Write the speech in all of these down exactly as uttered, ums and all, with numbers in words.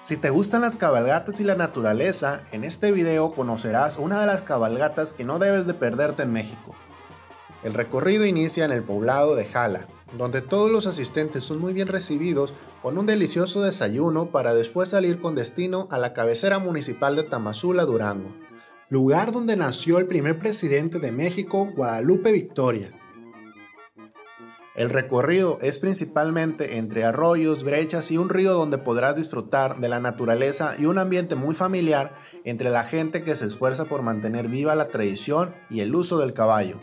Si te gustan las cabalgatas y la naturaleza, en este video conocerás una de las cabalgatas que no debes de perderte en México. El recorrido inicia en el poblado de Jala, donde todos los asistentes son muy bien recibidos con un delicioso desayuno para después salir con destino a la cabecera municipal de Tamazula, Durango, lugar donde nació el primer presidente de México, Guadalupe Victoria. El recorrido es principalmente entre arroyos, brechas y un río donde podrás disfrutar de la naturaleza y un ambiente muy familiar entre la gente que se esfuerza por mantener viva la tradición y el uso del caballo.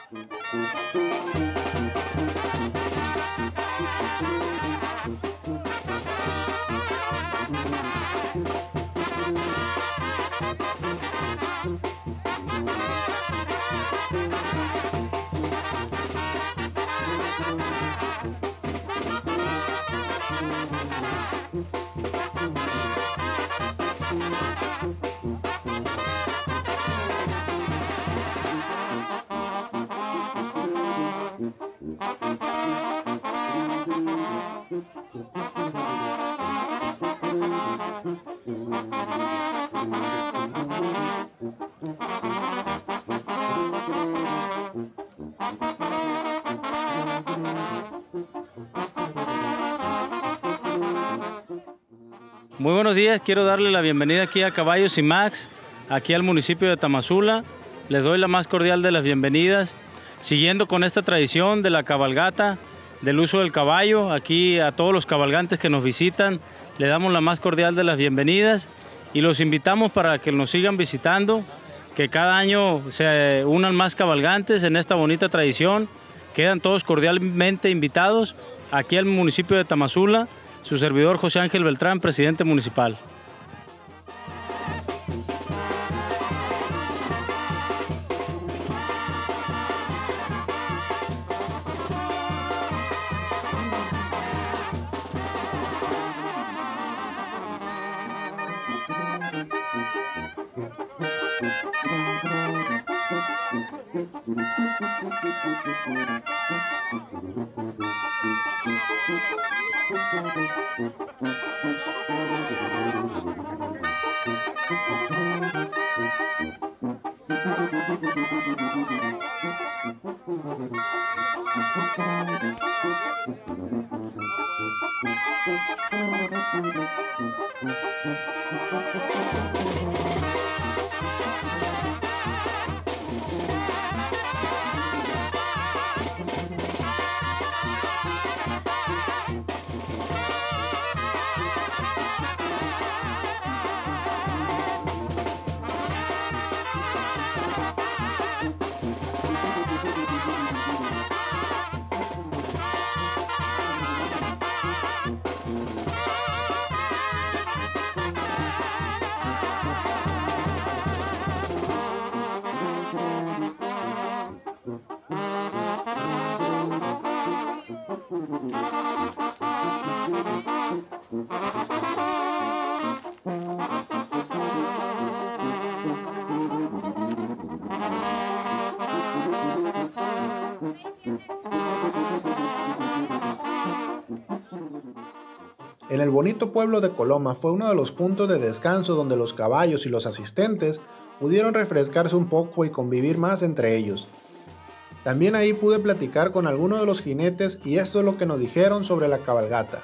Muy buenos días, quiero darle la bienvenida aquí a Caballos y Max, aquí al municipio de Tamazula. Les doy la más cordial de las bienvenidas, siguiendo con esta tradición de la cabalgata, del uso del caballo. Aquí a todos los cabalgantes que nos visitan, le damos la más cordial de las bienvenidas y los invitamos para que nos sigan visitando, que cada año se unan más cabalgantes en esta bonita tradición. Quedan todos cordialmente invitados aquí al municipio de Tamazula. Su servidor José Ángel Beltrán, presidente municipal. En el bonito pueblo de Coloma fue uno de los puntos de descanso donde los caballos y los asistentes pudieron refrescarse un poco y convivir más entre ellos. También ahí pude platicar con algunos de los jinetes y esto es lo que nos dijeron sobre la cabalgata.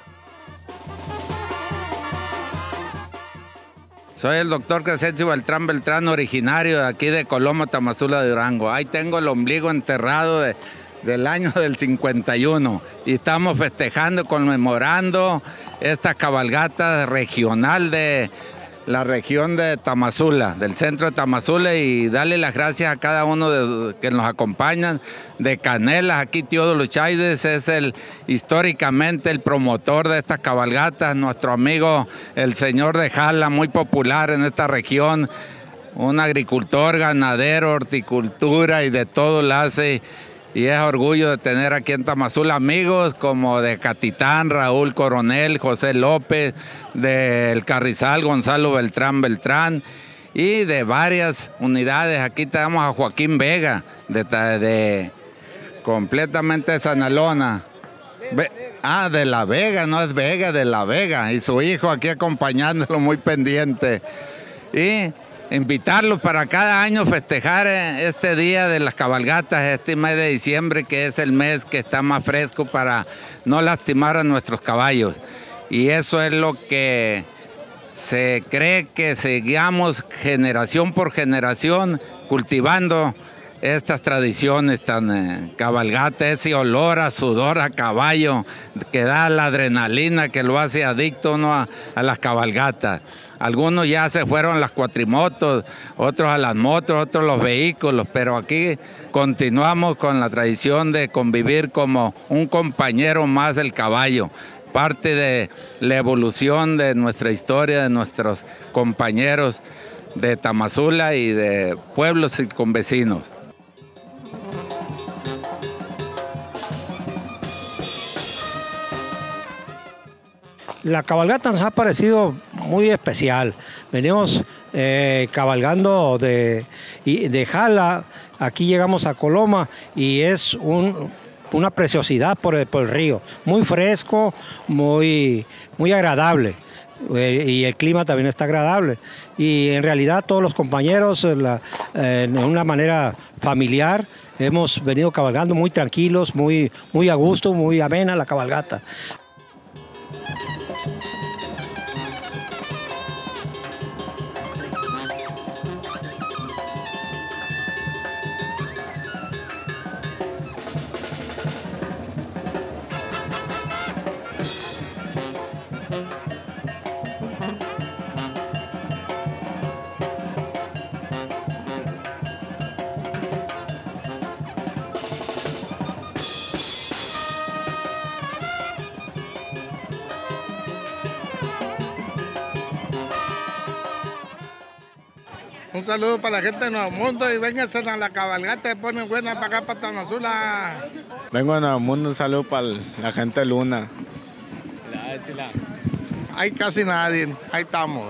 Soy el doctor Crescencio Beltrán Beltrán, originario de aquí de Coloma, Tamazula de Durango. Ahí tengo el ombligo enterrado de, del año del cincuenta y uno y estamos festejando, conmemorando esta cabalgata regional de la región de Tamazula, del centro de Tamazula, y darle las gracias a cada uno de que nos acompañan. De Canelas, aquí Teodulo Chaides es el históricamente el promotor de estas cabalgatas, nuestro amigo el señor de Jala, muy popular en esta región, un agricultor, ganadero, horticultura y de todo lo hace. Y es orgullo de tener aquí en Tamazula amigos como de Catitán, Raúl Coronel, José López, del Carrizal, Gonzalo Beltrán Beltrán, y de varias unidades. Aquí tenemos a Joaquín Vega, de, de completamente de Sanalona. Ve, ah, de La Vega, no es Vega, de La Vega. Y su hijo aquí acompañándolo muy pendiente. Y invitarlos para cada año festejar este día de las cabalgatas, este mes de diciembre, que es el mes que está más fresco para no lastimar a nuestros caballos. Y eso es lo que se cree, que sigamos generación por generación cultivando estas tradiciones tan eh, cabalgata, ese olor a sudor a caballo que da la adrenalina que lo hace adicto uno a, a las cabalgatas. Algunos ya se fueron a las cuatrimotos, otros a las motos, otros los vehículos, pero aquí continuamos con la tradición de convivir como un compañero más del caballo, parte de la evolución de nuestra historia, de nuestros compañeros de Tamazula y de pueblos circunvecinos. La cabalgata nos ha parecido muy especial. Venimos eh, cabalgando de, de Jala, aquí llegamos a Coloma y es un, una preciosidad por el, por el río. Muy fresco, muy, muy agradable. Eh, y el clima también está agradable. Y en realidad todos los compañeros, la, eh, de una manera familiar, hemos venido cabalgando muy tranquilos, muy, muy a gusto, muy amena la cabalgata. Un saludo para la gente de Nuevo Mundo y vénganse a la cabalgata, ponen buena para acá, para Tamazula. Vengo a Nuevo Mundo, un saludo para la gente de Luna. Hay casi nadie, ahí estamos.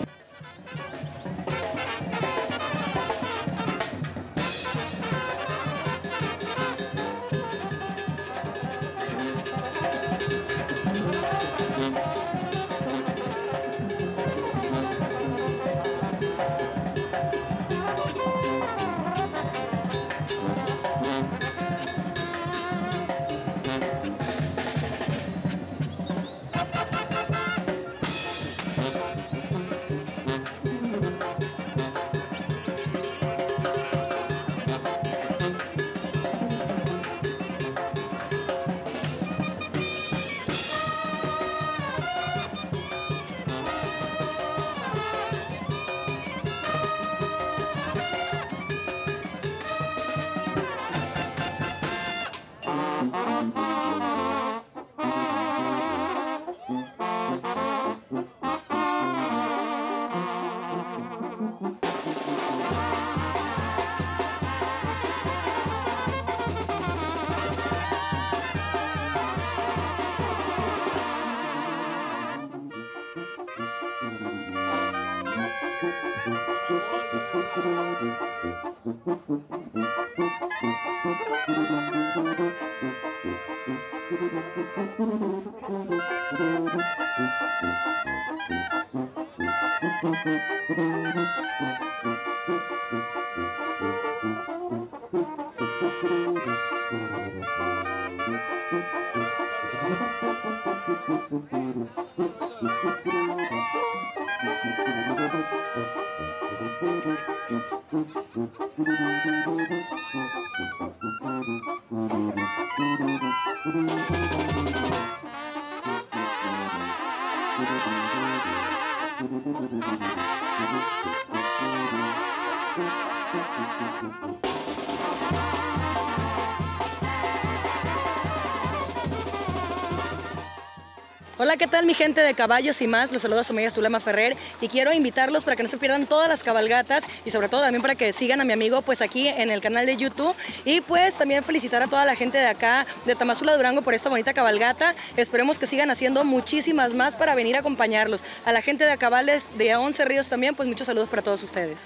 Hola, ¿qué tal mi gente de Caballos y Más? Los saluda su amiga Zulema Ferrer y quiero invitarlos para que no se pierdan todas las cabalgatas y sobre todo también para que sigan a mi amigo pues aquí en el canal de YouTube y pues también felicitar a toda la gente de acá de Tamazula, Durango por esta bonita cabalgata. Esperemos que sigan haciendo muchísimas más para venir a acompañarlos. A la gente de Acabales de Once Ríos también, pues muchos saludos para todos ustedes.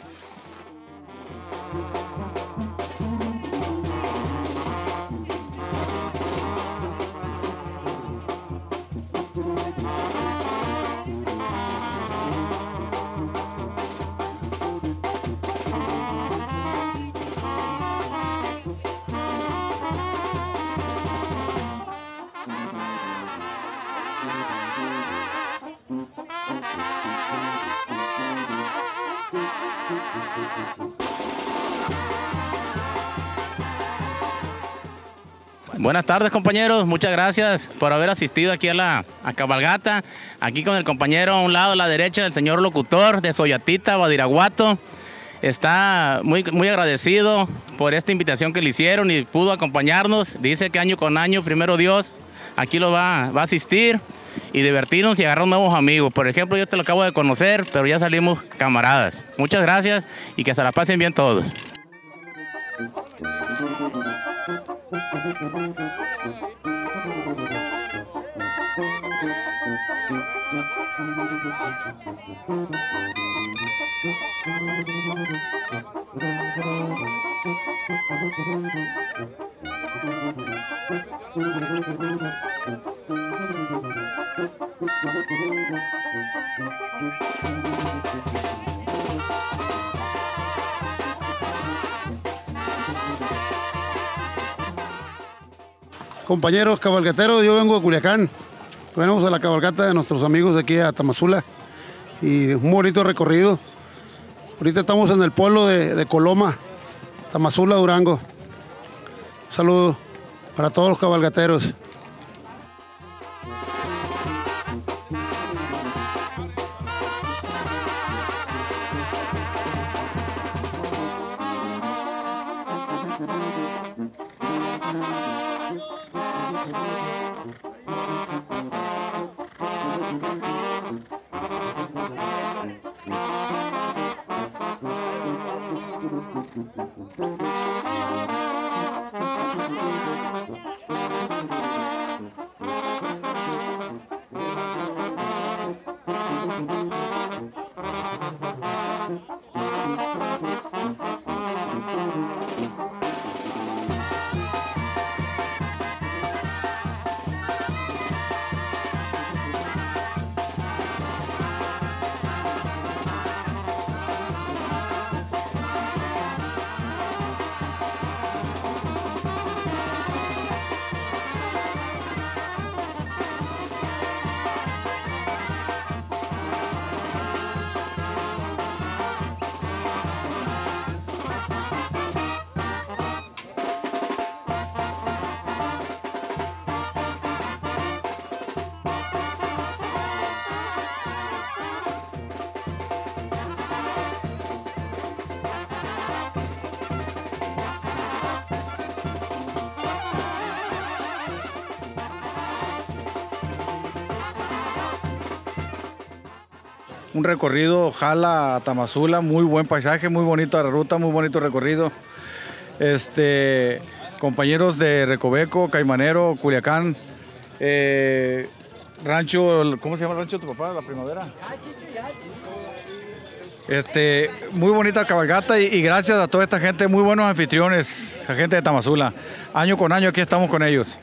Buenas tardes, compañeros. Muchas gracias por haber asistido aquí a la a cabalgata. Aquí con el compañero a un lado, a la derecha, el señor locutor de Soyatita, Badiraguato. Está muy, muy agradecido por esta invitación que le hicieron y pudo acompañarnos. Dice que año con año, primero Dios, aquí lo va, va a asistir y divertirnos y agarrar nuevos amigos. Por ejemplo, yo te lo acabo de conocer, pero ya salimos camaradas. Muchas gracias y que se la pasen bien todos. Compañeros cabalgateros, yo vengo de Culiacán. Venimos a la cabalgata de nuestros amigos de aquí a Tamazula y un bonito recorrido. Ahorita estamos en el pueblo de, de Coloma, Tamazula, Durango. Un saludo para todos los cabalgateros. Un recorrido Jala a Tamazula, muy buen paisaje, muy bonita la ruta, muy bonito recorrido. Este, compañeros de Recoveco, Caimanero, Culiacán, eh, rancho, ¿cómo se llama el rancho de tu papá? La Primavera. Este, muy bonita cabalgata y, y gracias a toda esta gente, muy buenos anfitriones, la gente de Tamazula. Año con año aquí estamos con ellos.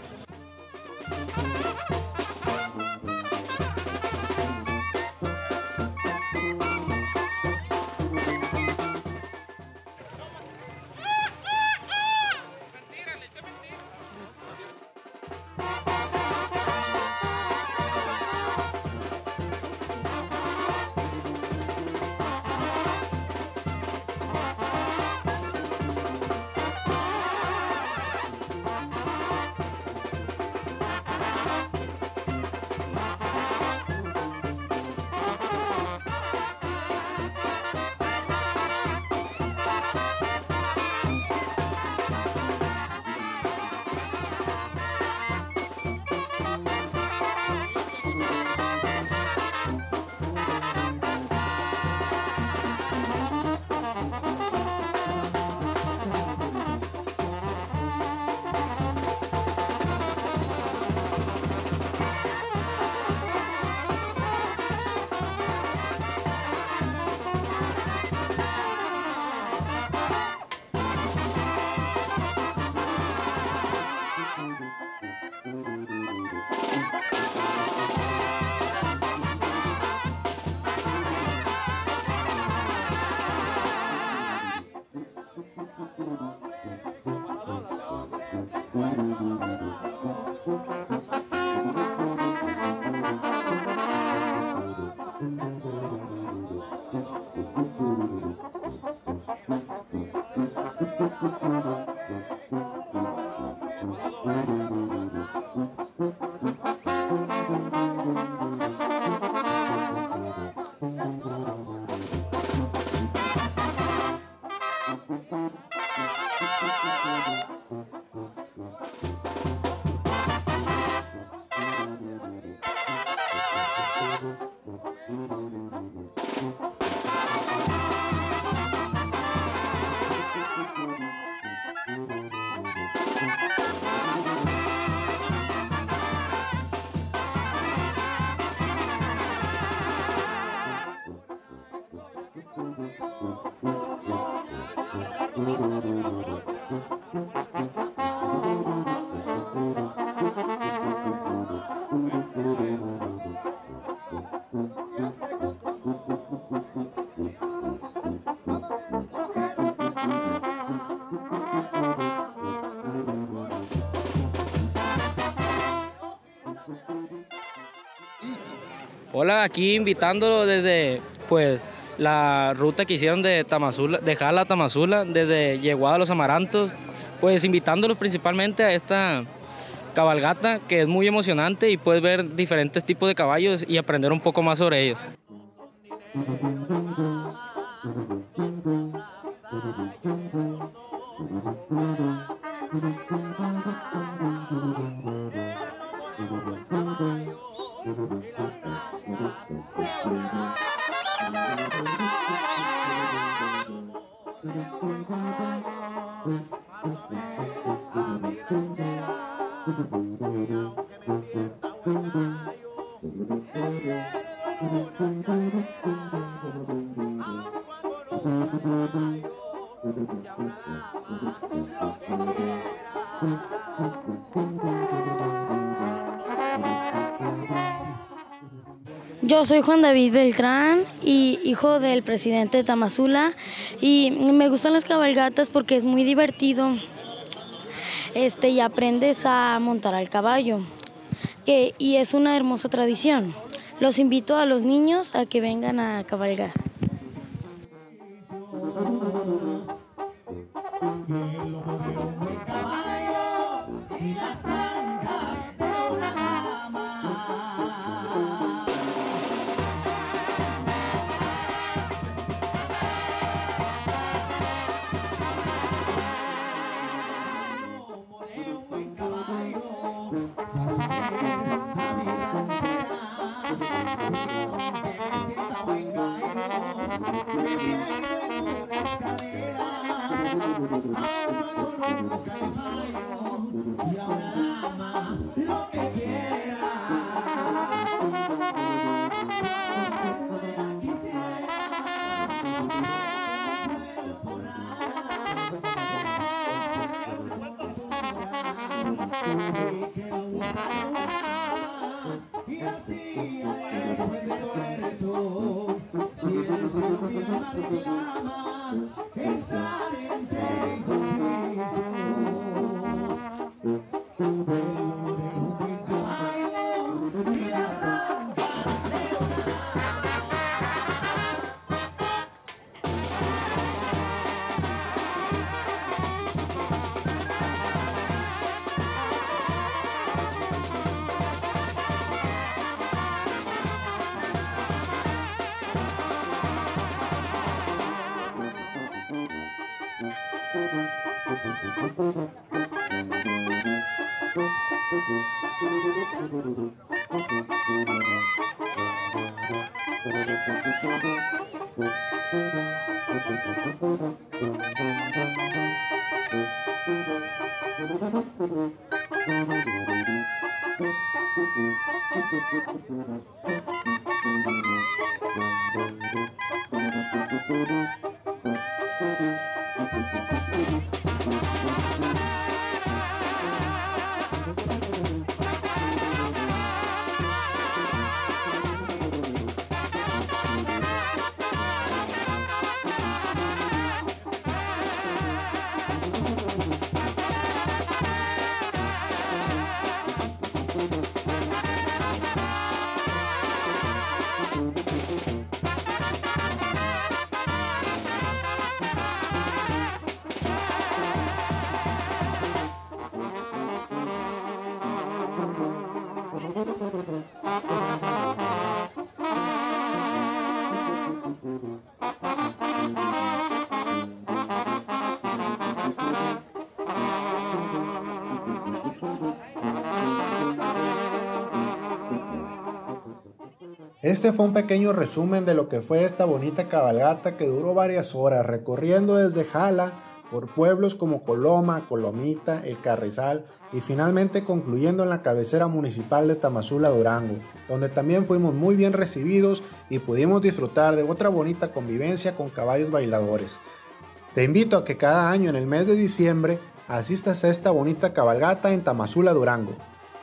Hola, aquí invitándolo desde pues la ruta que hicieron de Tamazula, de Jala a Tamazula, desde Yeguada a Los Amarantos, pues invitándolos principalmente a esta cabalgata que es muy emocionante y puedes ver diferentes tipos de caballos y aprender un poco más sobre ellos. Yo soy Juan David Beltrán y hijo del presidente de Tamazula, y me gustan las cabalgatas porque es muy divertido este, y aprendes a montar al caballo, que, y es una hermosa tradición. Los invito a los niños a que vengan a cabalgar. Este fue un pequeño resumen de lo que fue esta bonita cabalgata que duró varias horas, recorriendo desde Jala por pueblos como Coloma, Colomita, El Carrizal y finalmente concluyendo en la cabecera municipal de Tamazula, Durango, donde también fuimos muy bien recibidos y pudimos disfrutar de otra bonita convivencia con caballos bailadores. Te invito a que cada año en el mes de diciembre asistas a esta bonita cabalgata en Tamazula, Durango.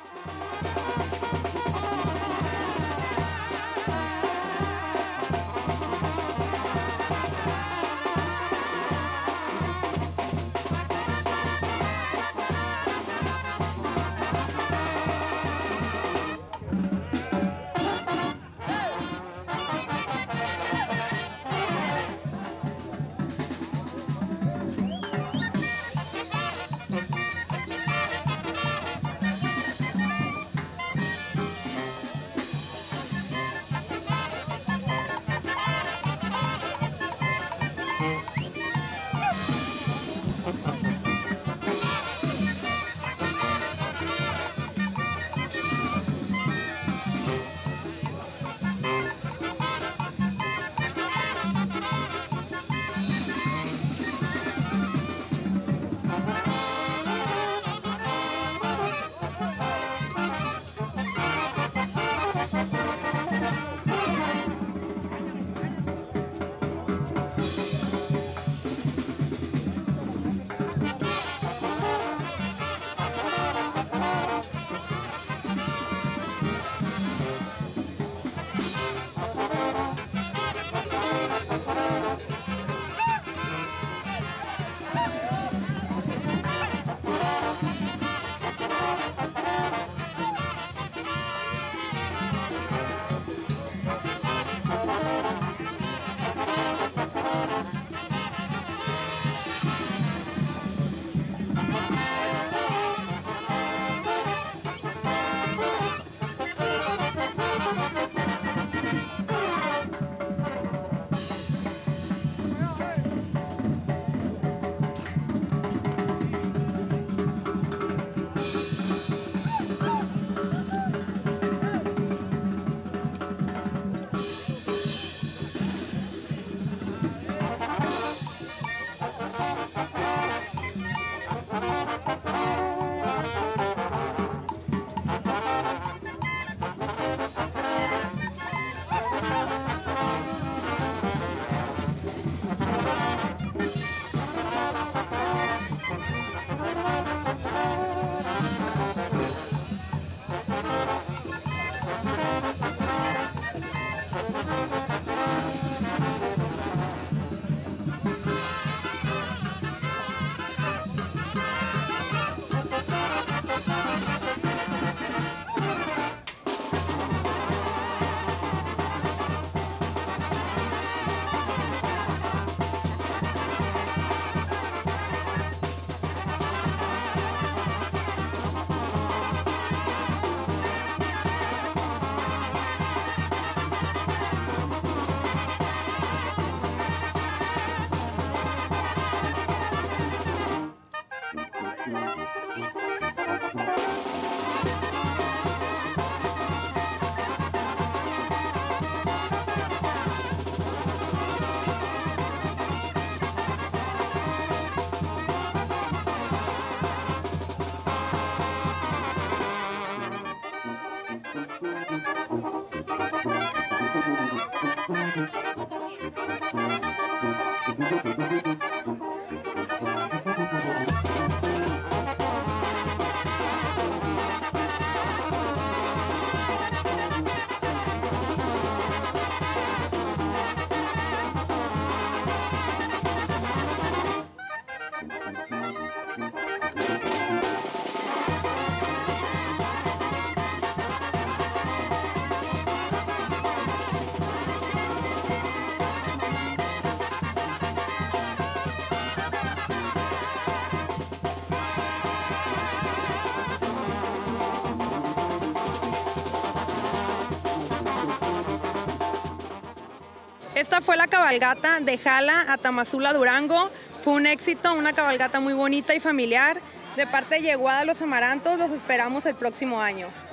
Esta fue la cabalgata de Jala a Tamazula, Durango. Fue un éxito, una cabalgata muy bonita y familiar. De parte de Yeguada Los Amarantos, los esperamos el próximo año.